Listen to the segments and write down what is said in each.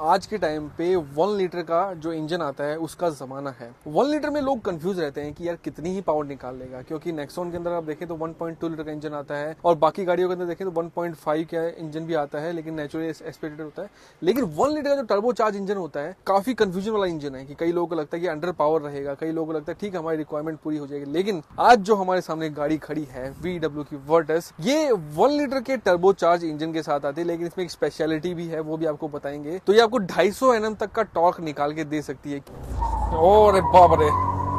आज के टाइम पे 1 लीटर का जो इंजन आता है उसका जमाना है। 1 लीटर में लोग कंफ्यूज रहते हैं कि यार कितनी ही पावर निकाल लेगा, क्योंकि नेक्सॉन के अंदर आप देखें तो 1.2 लीटर का इंजन आता है और बाकी गाड़ियों के अंदर देखें तो 1.5 का इंजन भी आता है, लेकिन नेचुरली एस्पिरेटेड होता है। लेकिन 1 लीटर का जो टर्बो चार्ज इंजन होता है काफी कंफ्यूजन वाला इंजन है कि कई लोगों को लगता है कि अंडर पावर रहेगा, कई लोगों को लगता है ठीक है हमारी रिक्वायरमेंट पूरी हो जाएगी। लेकिन आज जो हमारे सामने गाड़ी खड़ी है VW की वर्टस, ये 1 लीटर के टर्बो चार्ज इंजन के साथ आती है, लेकिन इसमें एक स्पेशलिटी भी है, वो भी आपको बताएंगे। तो ये आपको 250 Nm तक का टॉर्क निकाल के दे सकती है। अरे बाप रे,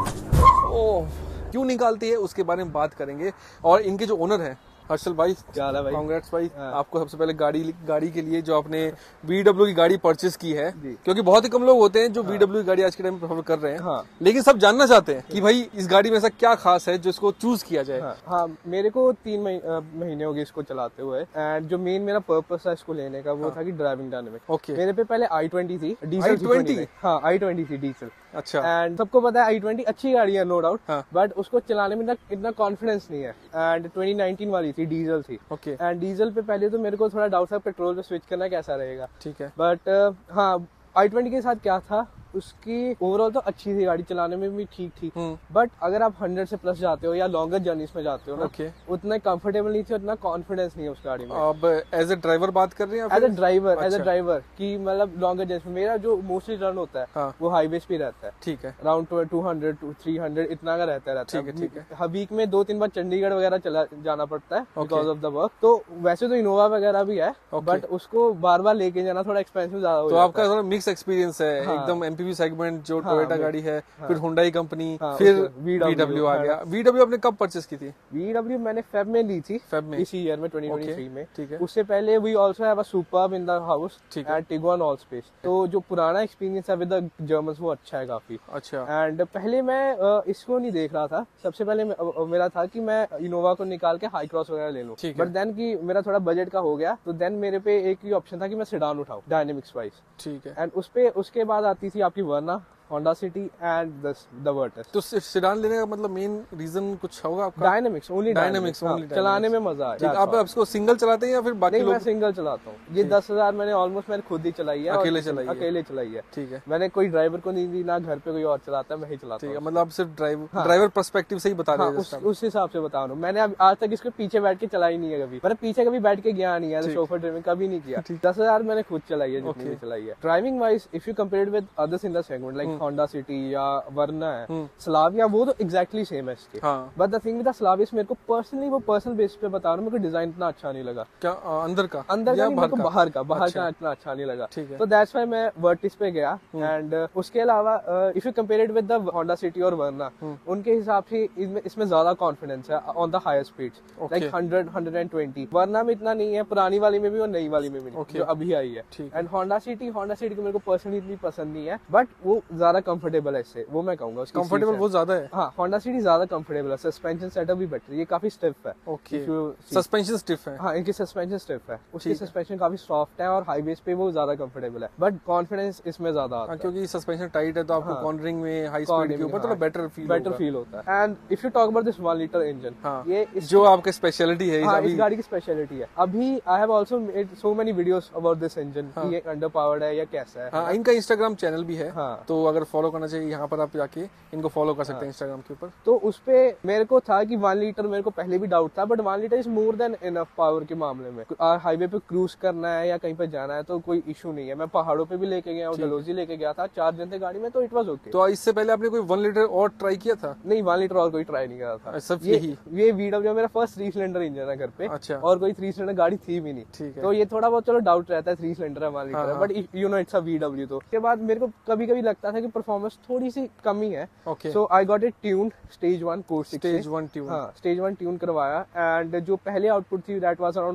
ओह क्यों निकालती है उसके बारे में बात करेंगे। और इनके जो ओनर है हर्षल भाई, क्या हाल है भाई? कांग्रेट्स भाई। आपको सबसे पहले गाड़ी के लिए जो आपने VW की गाड़ी परचेस की है, क्योंकि बहुत ही कम लोग होते हैं जो VW की गाड़ी आज के टाइम में प्रेफर कर रहे हैं, लेकिन सब जानना चाहते हैं कि भाई इस गाड़ी में ऐसा क्या खास है जो इसको चूज किया जाए। हाँ, मेरे को 3 महीने हो गए इसको चलाते हुए, एंड जो मेन मेरा पर्पस था इसको लेने का वो था कि ड्राइविंग डायनेमिक्स। ओके, मेरे पे पहले i20 थी, डीजल i20? हाँ, i20 थी डीजल। अच्छा, एंड सबको पता है i20 अच्छी गाड़ी है, नो डाउट, बट उसको चलाने में इतना कॉन्फिडेंस नहीं है। एंड 2019 वाली थी, डीजल थी। ओके, एंड डीजल पे पहले तो मेरे को थोड़ा डाउट था पेट्रोल पे स्विच करना कैसा रहेगा, ठीक है। बट हाँ, i20 के साथ क्या था, उसकी ओवरऑल तो अच्छी थी, गाड़ी चलाने में भी ठीक थी, बट अगर आप 100 से प्लस जाते हो या लॉन्गर जर्नीज में जाते हो ना, उतना कंफर्टेबल नहीं थी, उतना कॉन्फिडेंस नहीं है उस गाड़ी में। अब एज ए ड्राइवर बात कर रहे हैं? एज ए ड्राइवर की मतलब लॉन्गर जर्नी में मेरा जो मोस्टली रन होता है वो हाईवेज पे रहता है, ठीक है, अराउंड 200 to 300 इतना का रहता है। ठीक है। वीक में 2-3 बार चंडीगढ़ वगैरह चला जाना पड़ता है बिकॉज ऑफ द वर्क। तो वैसे तो इनोवा वगैरह भी है, बट उसको बार बार लेके जाना थोड़ा एक्सपेंसिव ज्यादा हो जाता है। तो आपका मिक्स एक्सपीरियंस है, एकदम MPV सेगमेंट जो टोयोटा गाड़ी है, फिर हुंडई कंपनी, फिर VW आ गया। VW आपने कब परचेस की थी? VW मैंने फेब में ली थी, फेब में, इसी ईयर में 2023 में। ठीक है। उससे पहले we also have a Superb in the house and Tiguan all space. तो जो पुराना एक्सपीरियंस है विद द जर्मन्स वो अच्छा है काफी। अच्छा। एंड पहले मैं इसको नहीं देख रहा था, सबसे पहले मेरा था कि मैं इनोवा को निकाल के हाई क्रॉस वगैरह ले लूं, बट देन की मेरा थोड़ा बजट का हो गया, तो देन मेरे पे एक ही ऑप्शन था कि मैं सेडान उठाऊं डायनेमिक्स वाइज। ठीक है। एंड उसके बाद आती थी आपकी Verna, Honda City and the Virtus. तो सेडान लेने का मतलब मेन रीजन कुछ होगा आपका? डायनेमिक्स ओनली, चलाने में मजा आए। आप इसको सिंगल चलाते हैं या फिर बाकी लोग? मैं सिंगल चलाता हूँ। ये 10,000 मैंने खुद ही चलाई है, अकेले चलाई है। ठीक है। मैंने कोई ड्राइवर को नहीं दी, ना घर पे कोई और चलाता है, मैं ही चलाता हूँ। मतलब आप सिर्फ ड्राइवर पर्सपेक्टिव से ही बता रहे हैं? उस हिसाब से बता रहा हूँ। मैंने आज तक इसके पीछे बैठ के चलाई नहीं है कभी, मैंने पीछे कभी बैठ के गया नहीं है, शोफर ड्राइविंग कभी नहीं किया। 10,000 मैंने खुद चलाई है, जितनी भी चलाई है। Driving wise if you compare with others in the segment like Honda City या वरना है, स्लाविया, वो तो एग्जैक्टली सेम है इसके। But the thing with the Slavia, मेरे को पर्सनली वो पर्सनल बेस पे बता रहा हूँ, मेरे को डिजाइन इतना अच्छा नहीं लगा। क्या अंदर का बाहर का इतना अच्छा नहीं लगा। तो दैट्स व्हाई मैं वर्टिस पे गया। एंड उसके अलावा if you compare it with the Honda City और वरना, उनके हिसाब से इसमें ज्यादा कॉन्फिडेंस है on the higher speeds, like 100-120। Verna में इतना नहीं है, पुरानी वाली में भी और नई वाली में भी नहीं, जो अभी आई है। एंड होंडा सिटी को मेरे को पर्सनली इतनी पसंद नहीं है, बट वो ज्यादा कंफर्टेबल है इससे, वो मैं कहूंगा। कंफर्टेबल वो ज्यादा है। हाँ, होंडा सिटी ज्यादा कंफर्टेबल है, सस्पेंशन सेटअप भी बेटर, ये काफी स्टिफ है। ओके, सस्पेंशन स्टिफ है। हाँ, इनकी सस्पेंशन स्टिफ है, उसकी सस्पेंशन काफी सॉफ्ट है और हाईवेज पे वो ज्यादा कंफर्टेबल है, बट कॉन्फिडेंस इसमें ज्यादा आता है, क्योंकि सस्पेंशन टाइट है, तो आपको कॉर्नरिंग में, हाई स्पीड के ऊपर थोड़ा बेटर फील होता है। And if you talk about this 1 litre engine, ये जो आपकी स्पेशलिटी है, इस गाड़ी की स्पेशलिटी है। अभी I have also made so many videos about this engine, ये अंडर पावर्ड है या कैसा है। इनका इंस्टाग्राम चैनल भी है, तो अगर फॉलो करना चाहिए यहाँ पर आप जाके इनको फॉलो कर सकते हैं इंस्टाग्राम के ऊपर। तो उस पे मेरे को था कि 1 लीटर, मेरे को पहले भी डाउट था, but 1 litre is more than enough power के मामले में। हाईवे पे क्रूज करना है या कहीं पे जाना है तो कोई इशू नहीं है। मैं पहाड़ों पे भी लेके गया, डलहौजी लेके गया था, 4 जन थे गाड़ी में, तो इट वाज ओके। तो इससे पहले आपने कोई 1 लीटर और ट्राई किया था? नहीं, 1 लीटर और कोई ट्राई नहीं करा था। सब ये VW मेरा फर्स्ट 3 सिलेंडर इंजन है घर पे। अच्छा। और कोई 3 सिलेंडर गाड़ी थी भी नहीं। ठीक है। तो ये थोड़ा बहुत चलो डाउट रहता है, 3 सिलेंडर है 1 लीटर है, but you know it's a VW। तो उसके बाद मेरे को कभी कभी लगता था कि परफॉर्मेंस थोड़ी सी कमी है, so I got it tuned stage 1 course 6 stage 1 tune. हाँ, स्टेज 1 ट्यून करवाया। एंड जो पहले आउटपुट थी that was around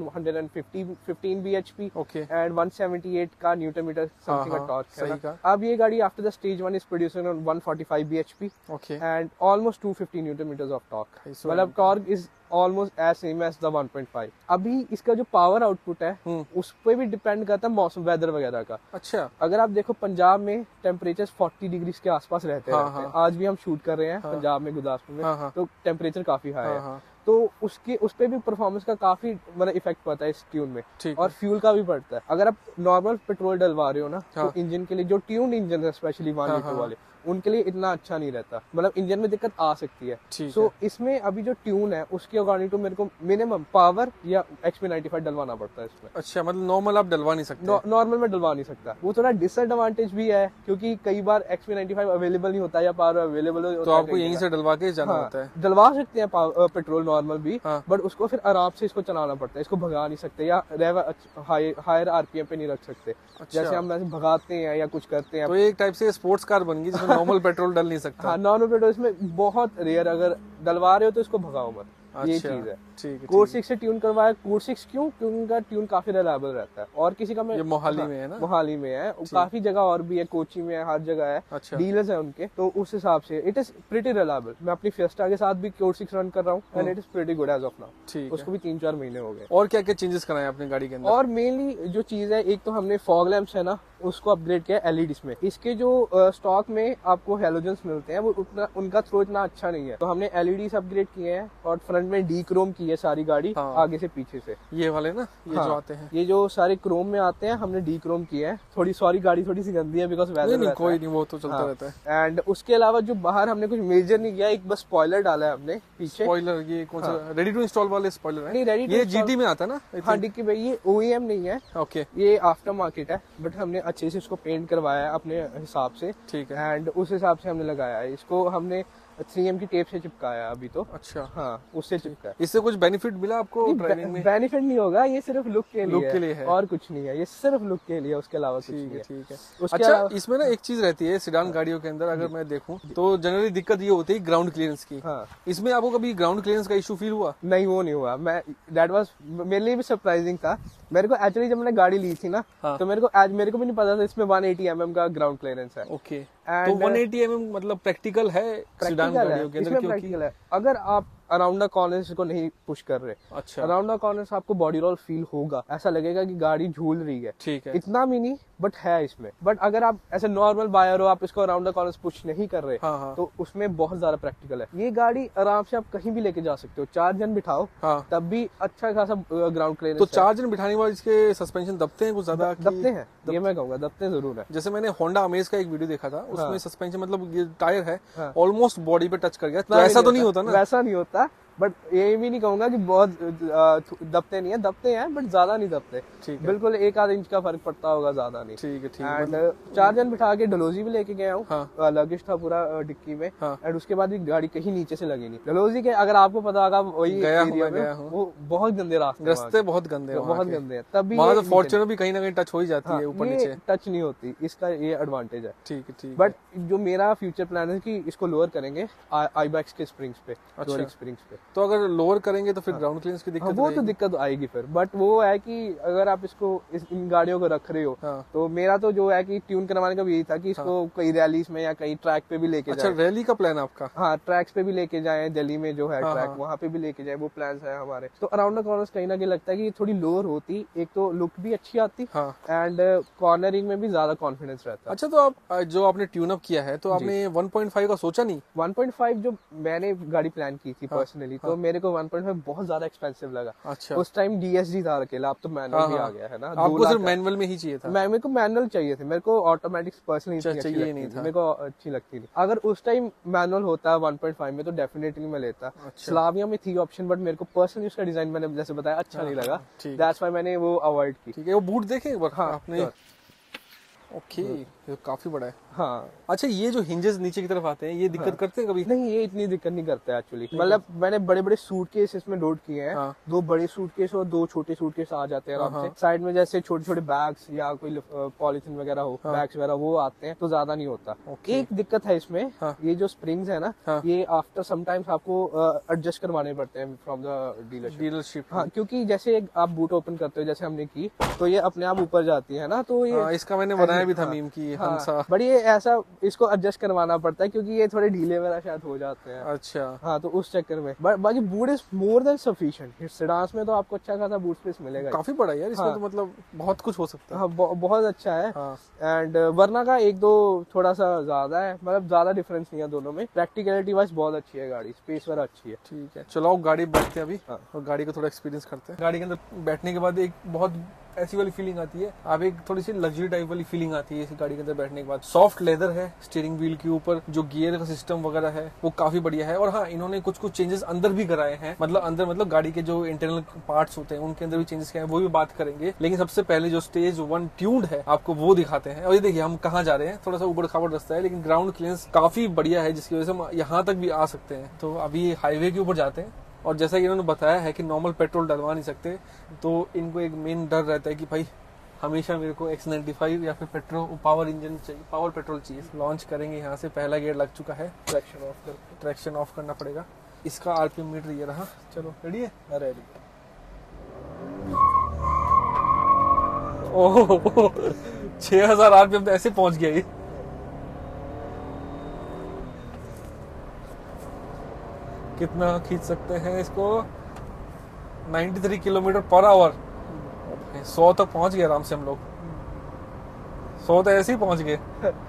115 bhp and 178 का न्यूटन मीटर समथिंग का टॉर्क है। अब ये गाड़ी after the stage 1 is producing on 145 bhp and almost 250 newton metres of torque, मतलब torque is almost as same as the 1.5। अभी इसका जो पावर आउटपुट है उस पे भी डिपेंड करता है मौसम, वेदर वगैरह का। अच्छा। अगर आप देखो पंजाब में टेम्परेचर 40 डिग्री के आसपास रहते हैं। आज भी हम शूट कर रहे हैं पंजाब में, गुरदासपुर में, तो टेम्परेचर काफी हाई है। तो उसके उस पे भी परफॉर्मेंस का काफी मतलब इफेक्ट पड़ता है इस ट्यून में, और फ्यूल का भी पड़ता है। अगर आप नॉर्मल पेट्रोल डलवा रहे हो ना, तो इंजन के लिए जो ट्यून इंजन है स्पेशली 1 लीटर वाले, उनके लिए इतना अच्छा नहीं रहता, मतलब इंजन में दिक्कत आ सकती है। सो इसमें अभी जो ट्यून है उसके अकॉर्डिंग टू मेरे को मिनिमम पावर या XP95 डलवाना पड़ता है इसमें। अच्छा, मतलब नॉर्मल आप डलवा नहीं सकते? नॉर्मल में डलवा नहीं सकता। वो थोड़ा डिसएडवांटेज भी है, क्योंकि कई बार XP95 अवेलेबल नहीं होता या पावर अवेलेबल होता है, तो आपको यहीं से डलवा के जाना होता है। डलवा सकते हैं पेट्रोल नॉर्मल भी, बट उसको फिर आराम से इसको चलाना पड़ता है, इसको भगा नहीं सकते या हायर RPM पे नहीं रख सकते। जैसे हम ऐसे भगाते हैं या कुछ करते हैं, तो एक टाइप से स्पोर्ट्स कार बन गई जिसमें नॉर्मल पेट्रोल डल नहीं सकता। हाँ, नॉर्मल पेट्रोल इसमें बहुत रेयर, अगर डलवा रहे हो तो इसको भगाओ मत। ये चीज है। कोर 6 से ट्यून करवाया। कोर 6 क्यों? क्योंकि उनका ट्यून काफी रिलायबल रहता है, और किसी का मैं, ये मोहाली में है ना? मोहाली में है, काफी जगह और भी है, कोची में है, हर जगह है। अच्छा। डीलर्स है उनके, तो उस हिसाब से इट इज प्रीटी रिलायबल। मैं अपनी फिएस्टा के साथ भी कोर 6 रन कर रहा हूँ, and it is pretty good as of now. उसको भी 3-4 महीने हो गए। और क्या क्या चेंजेस कराए अपनी गाड़ी के अंदर? और मेनली जो चीज है, एक तो हमने फॉग लैंप्स है ना, उसको अपग्रेड किया LEDs में। इसके जो स्टॉक में आपको हेलोजन्स मिलते हैं, वो उतना उनका थ्रो इतना अच्छा नहीं है, तो हमने LEDs अपग्रेड किए हैं, और फ्रंट में डी क्रोम की है सारी गाड़ी, आगे से पीछे से। ये वाले ना, ये जो आते हैं, ये जो सारे क्रोम में आते हैं, हमने डी क्रोम किए हैं। थोड़ी सॉरी, गाड़ी थोड़ी सी गंदी है, बिकॉज वेदर कोई नहीं, वो तो चलता रहता है। एंड उसके अलावा जो बाहर हमने कुछ मेजर नहीं किया, एक बस स्पॉइलर डाला है हमने पीछे। स्पॉइलर ये कौन सा? रेडी टू इंस्टॉल वाले स्पॉइलर है? नहीं, रेडी ये GT में आता है ना? हाँ, डिक्की भाई, ये OEM नहीं है। ओके, ये आफ्टर मार्केट है, बट हमने अच्छे से इसको पेंट करवाया है अपने हिसाब से। ठीक है। एंड उस हिसाब से हमने लगाया है इसको, हमने 3M की टेप से चिपकाया अभी तो। अच्छा। हाँ, उससे चिपका। इससे कुछ बेनिफिट मिला आपको ड्राइविंग में? बेनिफिट नहीं होगा, ये सिर्फ लुक के लिए है, और कुछ नहीं है। ये सिर्फ लुक के लिए, उसके अलावा कुछ नहीं है। ठीक है। अच्छा, इसमें ना एक चीज रहती है सिडान गाड़ियों के अंदर, अगर मैं देखूं तो जनरली दिक्कत ये होती है ग्राउंड क्लियरेंस की। इसमें आपको कभी ग्राउंड क्लियरेंस का इशू फील हुआ? नहीं, वो नहीं हुआ। मैं दैट वाज मेरे लिए भी सरप्राइजिंग था। मेरे को एक्चुअली जब मैंने गाड़ी ली थी ना, तो मेरे को भी नहीं पता था इसमें 180 mm का ग्राउंड क्लियरेंस है। ओके, तो 180 mm मतलब प्रैक्टिकल है सिडान गाड़ियों के अंदर? प्रैक्टिकल है। अगर आप अराउंड द कॉर्नर्स को नहीं पुश कर रहे, अच्छा, अराउंड द कॉर्नर्स आपको बॉडी रोल फील होगा, ऐसा लगेगा कि गाड़ी झूल रही है। ठीक है, इतना भी नहीं, बट है इसमें। बट अगर आप ऐसे नॉर्मल बायर हो, आप इसको अराउंड द कॉर्नर्स पुश नहीं कर रहे, तो उसमें बहुत ज्यादा प्रैक्टिकल है। ये गाड़ी आराम से आप कहीं भी लेके जा सकते हो, 4 जन बिठाओ, तब भी अच्छा खासा ग्राउंड क्लियरेंस। तो 4 जन बिठाने के बाद इसके सस्पेंशन दबते हैं कुछ ज्यादा? दबते हैं, ये मैं कहूंगा दबते जरूर है। जैसे मैंने होंडा अमेज का एक वीडियो देखा था, उसमें सस्पेंशन मतलब ये टायर है ऑलमोस्ट बॉडी पे टच कर गया, तो ऐसा तो नहीं होता ना? वैसा नहीं होता, बट ये भी नहीं कहूंगा कि बहुत दबते नहीं है, दबते हैं बट ज्यादा नहीं दबते। बिल्कुल 1-8 इंच का फर्क पड़ता होगा, ज्यादा नहीं। ठीक है, ठीक है। एंड 4 जन बिठा के डलोजी भी लेके गया हूँ, लगेज था पूरा डिक्की में। एंड उसके बाद भी गाड़ी कहीं नीचे से लगी नहीं। डलोजी के अगर आपको पता होगा, वही एरिया में वो बहुत गंदे रास्ते बहुत गंदे हैं, तब भी फॉर्च्यूनर भी कहीं ना कहीं टच हो ही जाती है, ऊपर नीचे टच नहीं होती, इसका ये एडवांटेज है। ठीक है, ठीक। बट जो मेरा फ्यूचर प्लान है कि इसको लोअर करेंगे आईबैक्स के स्प्रिंग्स पे, स्प्रिंग्स पे। तो अगर लोअर करेंगे तो फिर ग्राउंड क्लियरेंस की दिक्कत? वो तो दिक्कत आएगी फिर, बट वो है कि अगर आप इसको इन गाड़ियों को रख रहे हो, तो मेरा तो जो है कि ट्यून करवाने का भी यही था कि इसको कई रैलीज में या कई ट्रैक पे भी लेके जाए। अच्छा, रैली का प्लान आपका? हाँ, ट्रैक्स पे भी लेके जाए, दिल्ली में जो है ट्रैक, वहाँ पे भी लेके जाए, वो प्लान है हमारे। तो अराउंड द कॉर्नर्स कहीं ना कहीं लगता है कि थोड़ी लोअर होती, एक तो लुक भी अच्छी आती, एंड कॉर्नरिंग में भी ज्यादा कॉन्फिडेंस रहता। अच्छा, तो आप जो आपने ट्यून अप किया है, तो आपने 1.5 का सोचा नहीं? 1.5 जो मैंने गाड़ी प्लान की थी पर्सनली, तो मेरे को 1.5 बहुत ज्यादा एक्सपेंसिव लगा। अच्छा, उस टाइम DSG था अकेला, अब तो मैनुअल भी आ गया है ना। आपको सिर्फ मैनुअल में ही चाहिए था? मेरे को मैनुअल चाहिए थे, मेरे को ऑटोमेटिक पर्सनली चाहिए नहीं था, मेरे को अच्छी लगती नहीं। अगर उस टाइम मैनुअल होता 1.5 में, तो डेफिनेटली मैं लेता। स्लाविया में थी ऑप्शन, बट मेरे को पर्सनली उसका डिजाइन, मैंने जैसे बताया, अच्छा नहीं लगा, दैट्स व्हाई मैंने वो अवॉइड की। ठीक है, वो बूट देखे एक बार आपने? ओके, ये काफी बड़ा है। हाँ। अच्छा, ये जो हिंजेस नीचे की तरफ आते हैं, ये दिक्कत करते हैं कभी? नहीं, ये इतनी दिक्कत नहीं करते एक्चुअली। मतलब मैंने बड़े बड़े सूटकेस इसमें लोड किए हैं, 2 बड़े सूटकेस और 2 छोटे सूटकेस आ जाते हैं आराम से। साइड में जैसे छोटे छोटे बैग्स या कोई पॉलिथीन वगैरह हो, बैग्स वगैरह, वो आते हैं, तो ज्यादा नहीं होता। एक दिक्कत है इसमें, ये जो स्प्रिंग्स है ना, ये आफ्टर समटाइम्स आपको एडजस्ट करवाने पड़ते हैं फ्रॉम द डीलरशिप। हाँ, क्योंकि जैसे आप बूट ओपन करते हो, जैसे हमने की, तो ये अपने आप ऊपर जाती है ना, तो ये इसका मैंने बनाया भी था मीम की हंसा। बट ये ऐसा इसको एडजस्ट करवाना पड़ता है क्योंकि ये थोड़े ढीले वगैरह शायद हो जाते हैं। अच्छा हाँ, तो उस चक्कर में बाकी boot is more than sufficient. Sedans में तो आपको अच्छा खासा बूट स्पेस मिलेगा, काफी बड़ा यार इसमें। तो मतलब बहुत कुछ हो सकता है। हाँ, बहुत अच्छा है। एंड वरना का एक दो थोड़ा सा ज्यादा है, मतलब ज्यादा डिफरेंस नहीं है दोनों में। प्रैक्टिकलिटी वाइज बहुत अच्छी है गाड़ी, स्पेस वाला अच्छी है। ठीक है, चलो गाड़ी बैठते हैं अभी और गाड़ी को थोड़ा एक्सपीरियंस करते हैं। गाड़ी के अंदर बैठने के बाद एक बहुत ऐसी वाली फीलिंग आती है, आप एक थोड़ी सी लग्जरी टाइप वाली फीलिंग आती है इस गाड़ी के अंदर बैठने के बाद। सॉफ्ट लेदर है स्टीयरिंग व्हील के ऊपर, जो गियर का सिस्टम वगैरह है वो काफी बढ़िया है। और हाँ, इन्होंने कुछ चेंजेस अंदर भी कराए हैं, मतलब गाड़ी के जो इंटरनल पार्ट्स होते हैं उनके अंदर भी चेंजेस किए हैं, वो भी बात करेंगे। लेकिन सबसे पहले जो स्टेज 1 ट्यून्ड है आपको वो दिखाते हैं। और ये देखिए हम कहाँ जा रहे हैं, थोड़ा सा ऊबड़ खाबड़ रास्ता है लेकिन ग्राउंड क्लियरेंस काफी बढ़िया है, जिसकी वजह से हम यहाँ तक भी आ सकते हैं। तो अभी हाईवे के ऊपर जाते हैं और जैसा कि इन्होंने बताया है कि नॉर्मल पेट्रोल डलवा नहीं सकते, तो इनको एक मेन डर रहता है कि भाई हमेशा मेरे को X95 या फिर पेट्रोल पावर इंजन चाहिए, पावर पेट्रोल चाहिए। लॉन्च करेंगे यहाँ से, पहला गियर लग चुका है, ट्रैक्शन ऑफ करना पड़ेगा। इसका आरपीएम मीटर ये रहा। चलो रेडी है? रेडी। ओह 6000 आरपीएम तो ऐसे पहुंच गया ये। कितना खींच सकते हैं इसको? 93 किलोमीटर पर आवर। 100 तक पहुंच गए आराम से हम लोग। 100 तो ऐसे ही पहुंच गए।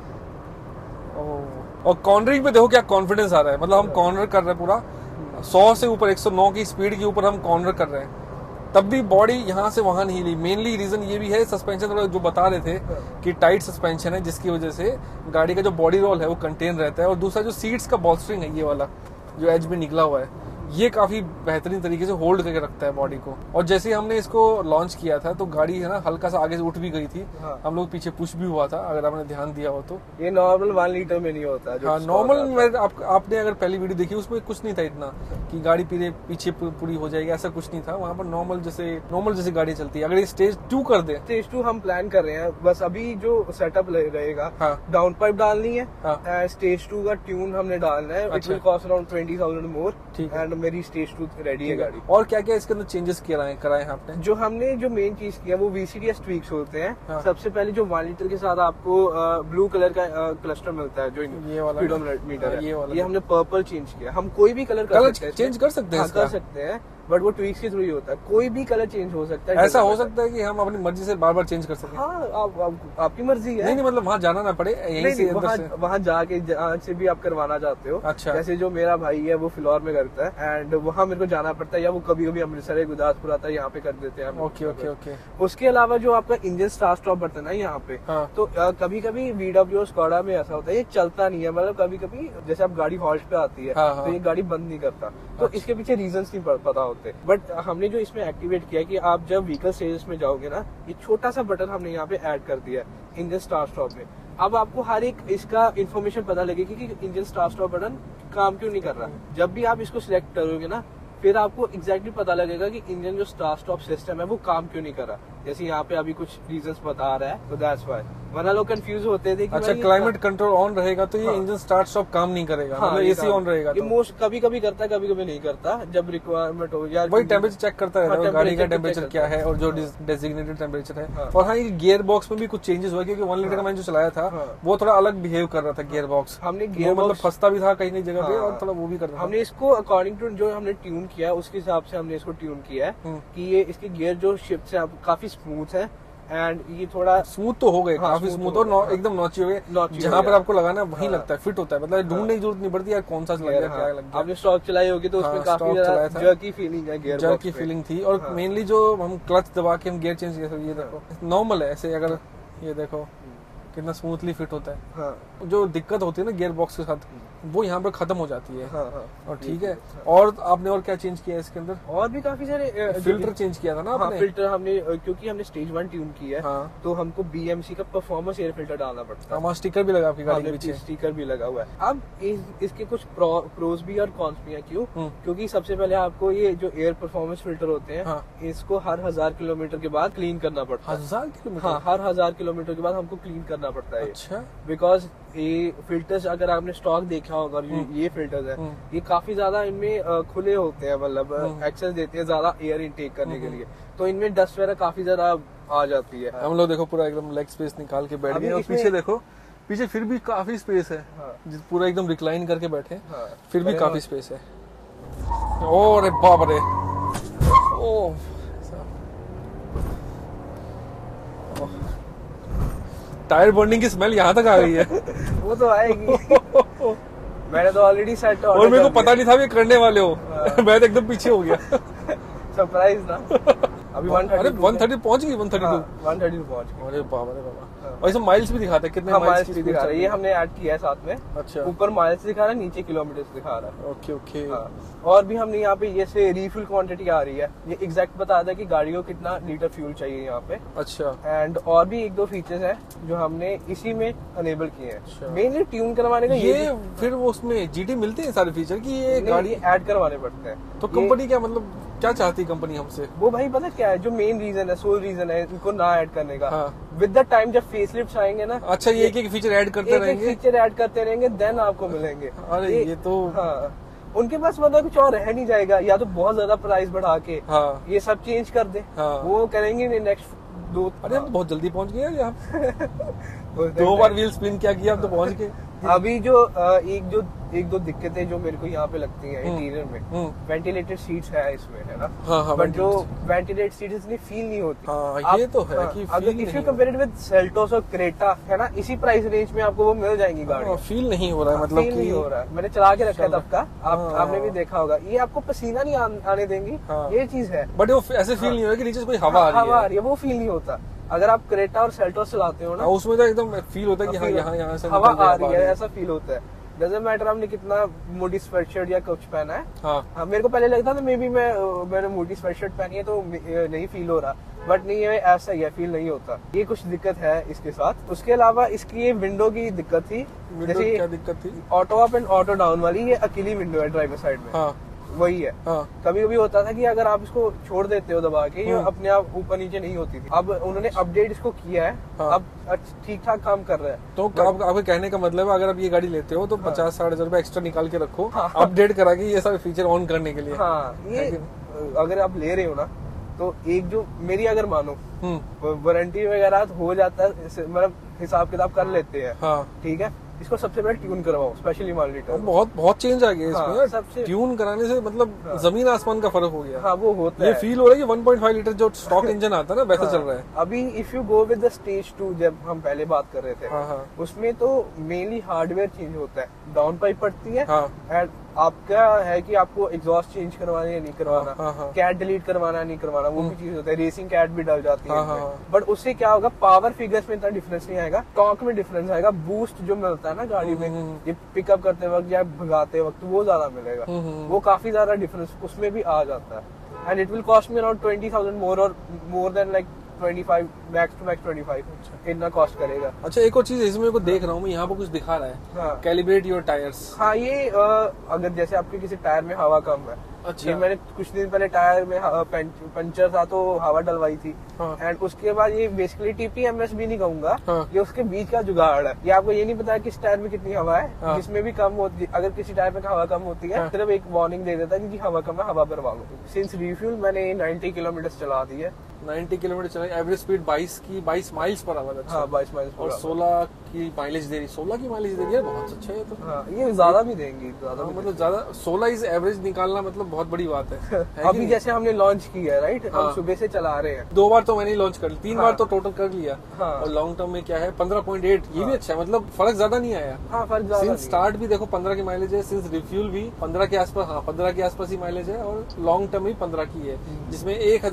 और कॉर्नरिंग पे देखो क्या कॉन्फिडेंस आ रहा है, मतलब हम कॉर्नर कर रहे हैं पूरा 100 से ऊपर, 109 की स्पीड के ऊपर हम कॉर्नर कर रहे हैं, तब भी बॉडी यहाँ से वहां नहीं ली। मेनली रीजन ये भी है, सस्पेंशन थोड़ा जो बता रहे थे कि टाइट सस्पेंशन है, जिसकी वजह से गाड़ी का जो बॉडी रोल है वो कंटेन रहता है। और दूसरा जो सीट्स का बॉल्स्टरिंग है, ये वाला जो एज में निकला हुआ है, ये काफी बेहतरीन तरीके से होल्ड करके रखता है बॉडी को। और जैसे ही हमने इसको लॉन्च किया था तो गाड़ी है ना हल्का सा आगे से उठ भी गई थी। हम लोग पीछे पुश भी हुआ था, अगर आपने ध्यान दिया हो तो। ये नॉर्मल 1 लीटर में नहीं होता। हाँ, नॉर्मल आपने अगर पहली वीडियो देखी उसमें कुछ नहीं था इतना कि गाड़ी पीछे पूरी हो जाएगी, ऐसा कुछ नहीं था। वहाँ पर नॉर्मल जैसे गाड़ी चलती है। अगर ये स्टेज 2 कर दे, स्टेज 2 हम प्लान कर रहे हैं, बस अभी जो सेटअप रहेगा, डाउन पाइप डालनी है, स्टेज 2 का ट्यून हमने डालना है। It will cost around 20,000 more and मेरी स्टेज 2 रेडी है गाड़ी। और क्या क्या इसके अंदर चेंजेस कराए हैं आपने? जो हमने जो मेन चीज किया वो VCDS ट्वीक्स होते हैं। सबसे पहले जो 1 लीटर के साथ आपको ब्लू कलर का क्लस्टर मिलता है, जो ये वाला स्पीडोमीटर है, ये हमने पर्पल चेंज किया। हम कोई भी कलर चेंज कर सकते हैं, बट वो ट्वीक्स के थ्रू ही होता है। कोई भी कलर चेंज हो सकता है। ऐसा हो सकता है कि हम अपनी मर्जी से बार बार चेंज कर सकते हैं? हाँ, आपकी मर्जी है। नहीं, मतलब वहाँ जाना ना पड़े, यहीं से वहाँ जाके जहाँ से भी आप करवाना चाहते हो। अच्छा। जैसे जो मेरा भाई है वो फिलौर में करता है एंड वहाँ मेरे को जाना पड़ता है, या वो कभी कभी अमृतसर गुरदासपुर आता है, यहाँ पे कर देते हैं। ओके। उसके अलावा जो आपका इंजन स्टार्ट स्टॉप बटन है यहाँ पे, तो कभी कभी VW स्कॉडा में ऐसा होता है ये चलता नहीं है। मतलब कभी कभी जैसे आप गाड़ी हॉल्ट पे आती है तो ये गाड़ी बंद नहीं करता। तो इसके पीछे रीजंस नहीं पता होते। बट हमने जो इसमें एक्टिवेट किया कि आप जब व्हीकल स्टेजेस में जाओगे ना, ये छोटा सा बटन हमने यहाँ पे ऐड कर दिया है इंजन स्टार्ट स्टॉप में। अब आपको हर एक इसका इन्फॉर्मेशन पता लगेगी कि इंजन स्टार्ट स्टॉप बटन काम क्यों नहीं कर रहा। जब भी आप इसको सिलेक्ट करोगे ना, फिर आपको एग्जैक्टली पता लगेगा कि इंजन जो स्टार्ट स्टॉप सिस्टम है वो काम क्यों नहीं कर रहा। जैसे यहाँ पे अभी कुछ रीजंस बता रहा है, तो दैट्स व्हाई। वरना लोग कंफ्यूज होते थे कि अच्छा, क्लाइमेट कंट्रोल ऑन रहेगा तो ये इंजन स्टार्ट स्टॉप काम नहीं करेगा, मतलब एसी ऑन रहेगा। ये मोस्ट कभी कभी करता है, कभी कभी नहीं करता। जब रिक्वायरमेंट हो, यार वही टेम्परेचर चेक करता है गाड़ी का टेम्परेचर क्या है और जो डेजिग्नेटेड टेम्परेचर है। और हाँ, ये गियर बॉक्स में भी कुछ चेंजेस हुआ, क्योंकि 1 लीटर का मैंने जो चलाया था वो थोड़ा अलग बिहेव कर रहा था गियर बॉक्स। हमने गियर मतलब फंसता भी था कहीं जगह पे और थोड़ा वो भी कर रहा था। हमने इसको अकॉर्डिंग टू जो हमने ट्यून किया उसके हिसाब से हमने इसको ट्यून किया है कि ये इसके गियर जो शिफ्ट है काफी स्मूथ है एंड ये थोड़ा स्मूथ तो हो गए, काफी स्मूथ और एकदम नॉची हो गए। जहाँ पर आपको लगाना है वहीं लगता है, फिट होता है, मतलब ढूंढने की जरूरत नहीं पड़ती यार कौन सा लग गया, क्या लग गया। आपने स्टॉक चलाई होगी तो उसमें काफी जर्की फीलिंग है, गियर जर्की फीलिंग थी। और मेनली जो हम क्लच दबा के हम गियर चेंज किया, ये देखो नॉर्मल है ऐसे, अगर ये देखो कितना स्मूथली फिट होता है। जो दिक्कत होती है ना गियर बॉक्स के साथ, वो यहाँ पे खत्म हो जाती है। और ठीक है। और आपने और क्या चेंज किया इसके अंदर? और भी काफी सारे फिल्टर चेंज किया था ना आपने? फिल्टर हमने, क्योंकि हमने स्टेज 1 ट्यून किया है तो हमको BMC का परफॉर्मेंस एयर फिल्टर डालना पड़ता है। हमारा स्टिकर भी लगा आपकी गाड़ी के पीछे, स्टिकर भी लगा हुआ है। अब इसके कुछ प्रोज भी और कॉन्स भी है। क्यों? क्योंकि सबसे पहले आपको ये जो एयर परफॉर्मेंस फिल्टर होते हैं इसको हर 1000 किलोमीटर के बाद क्लीन करना पड़ता है। 1000 किलोमीटर? हाँ, हर 1000 किलोमीटर के बाद हमको क्लीन करना पड़ता है। अच्छा। बिकॉज ये फिल्टर्स अगर आपने स्टॉक देखा होगा, ये फिल्टर्स है, ये काफी ज्यादा इनमें खुले होते हैं, मतलब एक्सेस देते हैं ज्यादा एयर इनटेक करने के लिए। तो इनमें डस्ट वगैरह काफी ज्यादा आ जाती है। हम लोग देखो पूरा एकदम लेग स्पेस निकाल के बैठ गए और पीछे देखो, पीछे फिर भी काफी स्पेस है। पूरा एकदम रिक्लाइन करके बैठे, फिर भी काफी स्पेस है। ओ रे बाप रे, ओ टायर बर्निंग की स्मेल यहाँ तक आ गई है। वो तो आएगी। मैंने तो ऑलरेडी सेट और मेरे को पता नहीं था ये करने वाले हो। मैं तो एकदम पीछे हो गया। सरप्राइज ना। अभी 130 पहुंच गई, 132 पहुंच गई। अरे बाबा रे बाबा। और इसमें माइल्स भी दिखाते हैं, कितने माइल्स भी दिखा रहा है, ये हमने ऐड किया है साथ में। अच्छा, ऊपर माइल्स दिखा रहा है, नीचे किलोमीटर दिखा रहा है। Okay okay. और भी हमने यहाँ पे जैसे रिफ्यूल क्वांटिटी आ रही है, ये एग्जैक्ट बताता है कि गाड़ी को कितना लीटर फ्यूल चाहिए यहाँ पे। अच्छा। एंड और भी एक दो फीचर्स हैं जो हमने इसी में अनेबल किए हैं। मेनली ट्यून करवाने का ये फिर वो उसमें जीटी मिलते हैं सारे फीचर की, ये गाड़ी ऐड करवाने पड़ते हैं। तो कंपनी क्या मतलब क्या चाहती है कंपनी हमसे? वो भाई पता क्या है, जो मेन रीजन है, सोल रीजन है इनको ना ऐड करने का, विद द टाइम जब फेसलिफ्ट आएंगे ना, अच्छा ये एक फीचर ऐड करते रहेंगे, फीचर ऐड करते रहेंगे, देन आपको मिलेंगे। अरे ये तो उनके पास मतलब कुछ और रह नहीं जाएगा, या तो बहुत ज्यादा प्राइस बढ़ा के ये सब चेंज कर दे, वो करेंगे नेक्स्ट दो। अरे बहुत जल्दी पहुंच गए यार यहाँ। 2 बार व्हील स्पिन क्या किया, अब तो पहुंच गए। अभी जो एक दो दिक्कतें जो मेरे को यहाँ पे लगती हैं इंटीरियर में, वेंटिलेटेड सीट्स है इसमें, है ना। बट जो वेंटिलेटेड सीट्स इतनी फील नहीं होती। ये तो है कि अगर if you compare it with Seltos और क्रेटा, है ना, इसी प्राइस रेंज में आपको वो मिल जाएंगी गाड़ी। फील नहीं हो रहा है, मतलब फील नहीं हो रहा है। मैंने चला के रखा है तब का, आपने भी देखा होगा, ये आपको पसीना नहीं आने देंगी, ये चीज है। बट वो ऐसे फील नहीं हो रहा कि नीचे से कोई हवा आ रही है, वो फील नहीं होता। अगर आप क्रेटा और सेल्टोस चलाते हो ना, उसमें तो एकदम फील होता है कि यहाँ से हवा आ रही है, ऐसा फील होता है। डजंट मैटर आपने कितना मोटी स्वेटशर्ट या कुछ पहना है। हाँ, मेरे को पहले लगता था मे बी मैंने मोटी स्वेटशर्ट पहनी है तो नहीं फील हो रहा, बट नहीं है, ऐसा ही है, फील नहीं होता। ये कुछ दिक्कत है इसके साथ। उसके अलावा इसकी ये विंडो की दिक्कत थी। जैसे क्या दिक्कत थी? Auto up and auto down वाली, ये अकेली विंडो है ड्राइवर साइड में। वही है। कभी कभी होता था कि अगर आप इसको छोड़ देते हो दबा के, ये अपने आप ऊपर नीचे नहीं होती थी। अब उन्होंने अपडेट इसको किया है, अब ठीक ठाक काम कर रहा है। तो आपके कहने का मतलब है अगर आप ये गाड़ी लेते हो तो 50-60 हजार रुपए एक्स्ट्रा निकाल के रखो, अपडेट करा के ये सारे फीचर ऑन करने के लिए। ये अगर आप ले रहे हो ना, तो एक जो मेरी अगर मानो वारंटी वगैरह हो जाता है, मतलब हिसाब किताब कर लेते हैं, ठीक है। इसको सबसे पहले ट्यून करवाओ, स्पेशली मान लीजिए। बहुत चेंज आ गया इसमें। सबसे ट्यून कराने से मतलब जमीन आसमान का फर्क हो गया। वो होता है। ये फील हो रहा है कि 1.5 लीटर जो स्टॉक इंजन आता है ना, वैसा चल रहा है अभी। If you go with the stage 2, जब हम पहले बात कर रहे थे, उसमें तो मेनली हार्डवेयर चेंज होता है, डाउन पाइप पड़ती है, एंड आपका है कि आपको एग्जॉस्ट चेंज करवाना या नहीं करवाना, कैट डिलीट करवाना नहीं करवाना, वो भी चीज होता है। रेसिंग कैट भी डल जाती है, बट उससे क्या होगा, पावर फिगर्स में इतना डिफरेंस नहीं आएगा, टॉर्क में डिफरेंस आएगा। बूस्ट जो मिलता है ना गाड़ी में, ये पिकअप करते वक्त या भगाते वक्त, वो ज्यादा मिलेगा। वो काफी ज्यादा डिफरेंस उसमें भी आ जाता है। And it will cost me around 20,000 more और more than like 25, max to max 25 इतना कॉस्ट करेगा। अच्छा, एक और चीज इसमें को देख रहा हूँ मैं, यहाँ पर कुछ दिखा रहा है, कैलिब्रेट योर टायर्स। ये अगर जैसे आपके किसी टायर में हवा कम है, अच्छा, मैंने कुछ दिन पहले टायर में पंचर था तो हवा डलवाई थी, एंड उसके बाद ये बेसिकली TPMS भी नहीं कहूंगा, ये उसके बीच का जुगाड़ है। ये आपको ये नहीं पता किस टायर में कितनी हवा है, जिसमें भी कम होती है। अगर किसी टायर में हवा कम होती है, सिर्फ एक वार्निंग दे देता है कि हवा कम है, हवा भरवा लो। सिंस रिफ्यूल मैंने 90 किलोमीटर चला दी है। 90 किलोमीटर चला, average speed 22 miles per hour. अच्छा, 22 माइल्स और 16 की माइलेज दे रही, 16 की माइलेज दे रही है, बहुत अच्छा है। तो ये ज्यादा भी देंगी, मतलब ज्यादा 16 इज एवरेज निकालना मतलब बहुत बड़ी बात है। अभी जैसे हमने लॉन्च किया है, राइट, हम सुबह से चला रहे हैं। 2 बार तो मैंने लॉन्च कर ली, 3 बार तो टोटल कर लिया। और लॉन्ग टर्म में क्या है 15.8, ये भी अच्छा है, मतलब फर्क ज्यादा नहीं आया। सिंस स्टार्ट भी देखो 15 की माइलेज है, सिंस रिफ्यूल भी 15 के आसपास, 15 के आसपास ही माइलेज है, और लॉन्ग टर्म भी 15 की है, जिसमें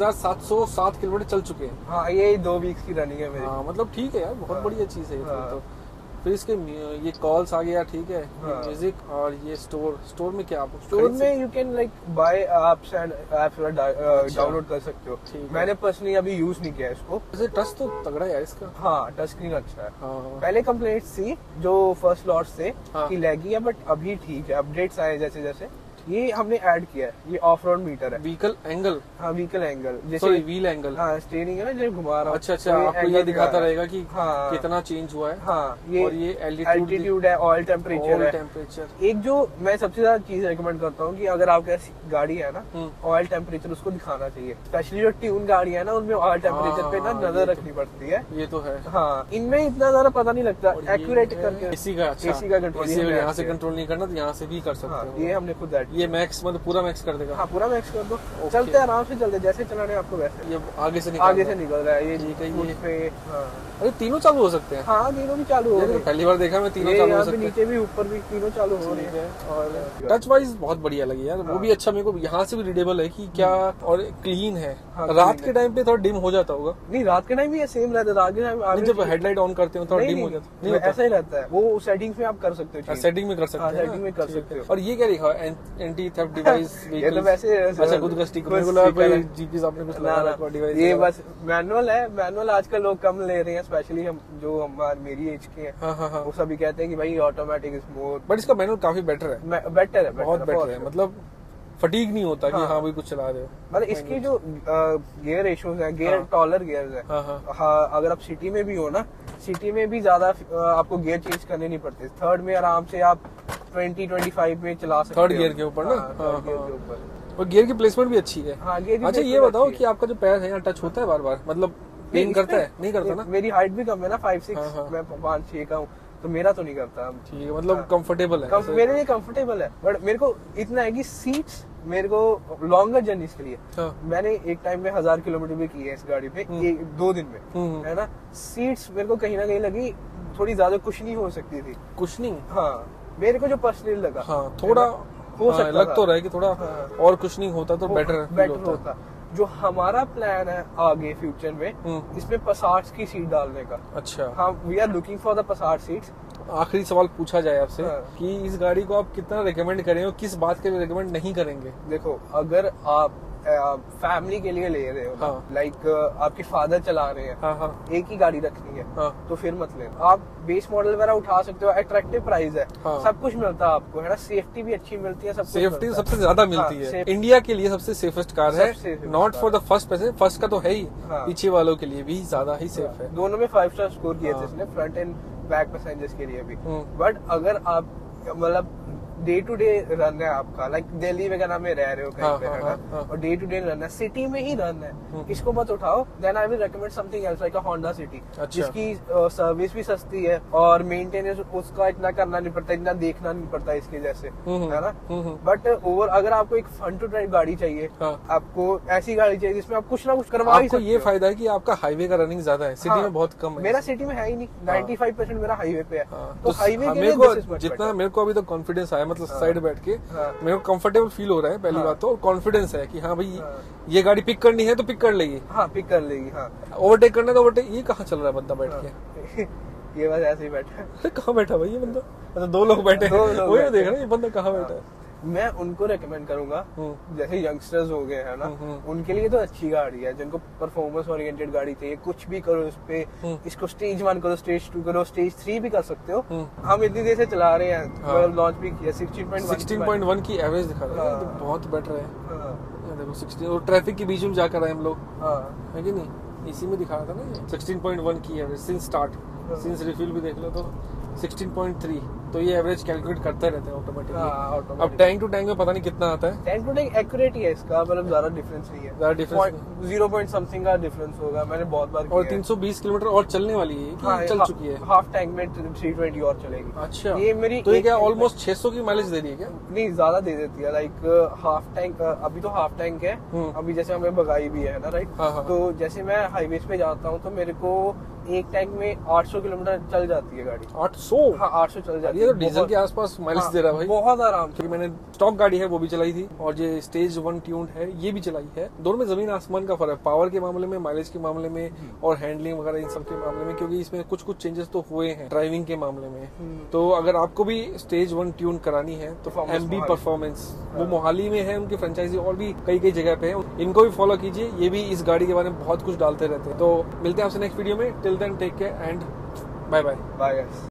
1707 किलोमीटर चल चुके हैं। ये 2 वीक्स की रनिंग है मेरी। मतलब ठीक है यार, बहुत बढ़िया चीज है ये तो। फिर इसके ये कॉल्स आ गया, ठीक है, म्यूजिक, और ये स्टोर में क्या, आप स्टोर में you can like buy apps and apps download कर सकते हो। मैंने पर्सनली अभी यूज नहीं किया इसको। वैसे टच तो तगड़ा है इसका। टच स्क्रीन अच्छा है। पहले कंप्लेंट्स थी जो फर्स्ट लॉट्स थे कि लैगी है, बट अभी ठीक है, अपडेट्स आए जैसे जैसे ये हमने ऐड किया है, ये ऑफ रोड मीटर है। व्हीकल एंगल, हाँ व्हीकल एंगल, जैसे व्हील एंगल, हाँ स्टीयरिंग है ना जो घुमा रहा हूँ। अच्छा, आपको ये दिखाता रहेगा कि हाँ, कितना चेंज हुआ है। हाँ, और ये एल्टीट्यूड है, ऑयल टेम्परेचर है। एक जो मैं सबसे ज्यादा चीज रिकमेंड करता हूँ कि अगर आपके गाड़ी है ना, ऑयल टेम्परेचर उसको दिखाना चाहिए। स्पेशली जो ट्यून गाड़ी है ना, उनमें ऑयल टेम्परेचर पे ना नजर रखनी पड़ती है। ये तो है। हाँ, इनमें इतना ज्यादा पता नहीं लगता, एक्यूरेट करके। एसी का कंट्रोल, यहाँ से कंट्रोल नहीं करना तो यहाँ से भी कर सकते हो। ये हमने खुद ऐड, ये मैक्स मतलब पूरा मैक्स कर देगा। हाँ पूरा मैक्स कर दो, चलते आराम से चलते, जैसे चलाने आपको वैसे। ये आगे से निकल रहा है ये। अरे तीनों चालू हो सकते हैं? हाँ तीनों भी चालू हो रहे हैं। पहली बार देखा मैं, तीनों चालू हो सकते हैं, नीचे भी ऊपर भी तीनों चालू हो रहे हैं। और टच वाइज बहुत बढ़िया लगी यार, वो भी अच्छा मेरे को यहाँ से भी रीडेबल है कि क्या, और क्लीन है। रात के टाइम पे थोड़ा डिम हो जाता होगा? नहीं, रात के टाइम भी सेम रहता है। रात के टाइम जब हेडलाइट ऑन करते हो थोड़ा डिम हो जाता है? ऐसा ही रहता है, वो सेटिंग्स में आप कर सकते हो, सेटिंग में कर सकते हो। और ये क्या लिखा है, एंटी थेफ्ट डिवाइस? ये तो वैसे अच्छा, खुद का स्टिकर, मेरे को लगा कोई जीपीएस आपने कुछ लगा रखा डिवाइस। ये बस मैनुअल है, मैनुअल आजकल लोग कम ले रहे हैं, स्पेशली हम जो मेरी एज के हैं। हाँ, वो सभी कहते हैं कि भाई ऑटोमेटिक स्मूथ, बट इसका मैनुअल काफी बेटर है। बहुत बेटर है, मतलब फटीग नहीं होता कि हाँ भाई कुछ चला रहे हो। मतलब इसकी जो गियर रेशियोज है, गियर टॉलर गियर्स है। हाँ, अगर आप सिटी में भी हो ना, सिटी में भी ज्यादा आपको गियर चेंज करने नहीं पड़ते। थर्ड में आराम से आप 20-25 में चला सकते हो, थर्ड गियर के ऊपर ना। गियर के ऊपर, और गियर की प्लेसमेंट भी अच्छी है। अच्छा ये बताओ कि आपका जो पैर है यहाँ टच होता है बार बार, मतलब पेन करता है? नहीं करता ना? मेरी हाइट भी कम है ना, 5'6", मैं 5'6" का हूँ, तो मेरा तो नहीं करता। ठीक है, मतलब कंफर्टेबल है? मेरे लिए कंफर्टेबल है, बट मेरे को इतना है कि सीट्स मेरे को लॉन्गर जर्नीज के लिए, मैंने एक टाइम में 1000 किलोमीटर भी किए इस गाड़ी पे, 2 दिन में, है ना। सीट्स मेरे को कहीं ना कहीं लगी थोड़ी ज्यादा कुशनिंग हो सकती थी। कुशनिंग? हाँ, मेरे को जो पर्सनली लगा, थोड़ा हो सकता लग तो रहा है कि थोड़ा और कुशनिंग होता तो बेटर होता। जो हमारा प्लान है आगे फ्यूचर में, इसमें पसार्ट्स की सीट डालने का। अच्छा, हाँ, we are looking for the पसार्ट सीट्स। आखिरी सवाल पूछा जाए आपसे कि इस गाड़ी को आप कितना रेकमेंड करें और किस बात के लिए रेकमेंड नहीं करेंगे? देखो, अगर आप फैमिली के लिए ले रहे हो, लाइक आपके फादर चला रहे हैं, एक ही गाड़ी रखनी है, तो फिर मत लेना। आप बेस मॉडल वगैरह उठा सकते हो, अट्रैक्टिव प्राइस है, सब कुछ मिलता है आपको, है ना। सेफ्टी भी अच्छी मिलती है, सब सेफ्टी सबसे ज्यादा मिलती है। इंडिया के लिए सबसे सेफेस्ट कार है, not for the first passenger, first का तो है ही, पीछे वालों के लिए भी ज्यादा ही सेफ है। दोनों में 5 स्टार स्कोर किए थे इसने, फ्रंट एंड बैक पैसेंजर्स के लिए भी। बट अगर आप मतलब डे टू डे रन है आपका, लाइक दिल्ली वगैरह में रह रहे हो कहीं पे, है ना, और डे टू डे रन है, सिटी में ही रन है, इसको मत उठाओ। Then I will recommend something else like a Honda City, जिसकी सर्विस भी सस्ती है और मेंटेनेंस उसका इतना करना नहीं पड़ता, इतना देखना नहीं पड़ता इसके जैसे, है ना। बट ओवर अगर आपको एक फन टू ड्राइव गाड़ी चाहिए, आपको ऐसी गाड़ी चाहिए जिसमें आप कुछ ना कुछ करवा ही सकते हो। ये फायदा है कि आपका हाईवे का रनिंग ज्यादा है, सिटी में बहुत कम है। मेरा सिटी में है ही नहीं, 95% मेरा हाईवे पे है, तो हाईवे जितना मेरे को अभी तो कॉन्फिडेंस आया, मतलब साइड बैठ के मेरे को कंफर्टेबल फील हो रहा है, पहली बात तो, और कॉन्फिडेंस है कि हाँ भाई ये गाड़ी पिक करनी है तो पिक कर लेगी। पिक कर लेगी। ओवरटेक करना है तो ओवरटेक। ये कहाँ चल रहा है बंदा बैठ के? ये बस ऐसे ही बैठा है। कहाँ बैठा भाई ये बंदा? अच्छा, 2 लोग बैठे हैं, वही देख रहे हैं ये बंदा कहाँ बैठा है। मैं उनको रेकमेंड करूंगा, जैसे यंगस्टर्स हो गए हैं ना, उनके लिए तो अच्छी गाड़ी है, जिनको परफॉर्मेंस ओरिएंटेड गाड़ी चाहिए। कुछ भी करो इस पे, इसको स्टेज 1 करो, स्टेज 2 करो, स्टेज 3 भी कर सकते हो। हम इतनी देर से चला रहे हैं, लॉन्च भी किया, 16.1 की एवरेज दिखा रहा है, तो बहुत बेटर है। देखो 16, और ट्रैफिक के बीच में जाकर आए हम लोग, है कि नहीं? इसी में दिखा रहा था ना 16.1 की average since start, since refill भी देख लो तो 16.3, तो ये एवरेज कैलकुलेट करते रहते हैं ऑटोमेटिकली। अब टैंक टू टैंक में पता नहीं कितना आता है। टैंक टू टैंक एक्यूरेट ही है इसका, मतलब ज्यादा डिफरेंस नहीं है, 0 पॉइंट समथिंग का डिफरेंस होगा, मैंने बहुत बार किया। और 320 किलोमीटर और चलने वाली है कि चल चुकी है? हाफ टैंक में 320 और चलेगी। अच्छा, ये मेरी तो ये क्या ऑलमोस्ट 600 की माइलेज दे रही है क्या? नहीं, ज्यादा दे देती है, लाइक हाफ टैंक। अभी तो हाफ टैंक है, अभी जैसे हमें भगाई भी है ना, राइट। तो जैसे मैं हाईवेज पे जाता हूँ तो मेरे को एक टैंक में 800 किलोमीटर चल जाती है गाड़ी। 800? हाँ, 800 चल जाती है। ये तो डीजल के आसपास माइलेज दे रहा है भाई, बहुत आराम से। मैंने स्टॉक गाड़ी है वो भी चलाई थी, और जो स्टेज 1 ट्यून्ड है ये भी चलाई है। दोनों में जमीन आसमान का फर्क, पावर के मामले में, माइलेज के मामले में, और हैंडलिंग वगैरह इन सब के मामले में, क्योंकि इसमें कुछ चेंजेस तो हुए हैं ड्राइविंग के मामले में। तो अगर आपको भी स्टेज 1 ट्यून करानी है तो MB परफॉर्मेंस, वो मोहाली में है, उनकी फ्रेंचाइजी और भी कई जगह पे है, इनको भी फॉलो कीजिए। ये भी इस गाड़ी के बारे में बहुत कुछ डालते रहते हैं। तो मिलते हैं आपसे नेक्स्ट वीडियो में, till then take care and bye bye.